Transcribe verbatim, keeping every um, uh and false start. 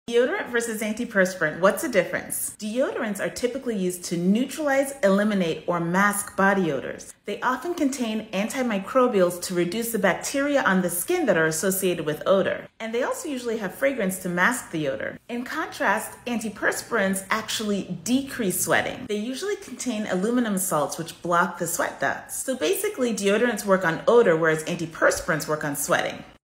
Deodorant versus antiperspirant, what's the difference? Deodorants are typically used to neutralize, eliminate, or mask body odors. They often contain antimicrobials to reduce the bacteria on the skin that are associated with odor. And they also usually have fragrance to mask the odor. In contrast, antiperspirants actually decrease sweating. They usually contain aluminum salts which block the sweat ducts. So basically, deodorants work on odor, whereas antiperspirants work on sweating.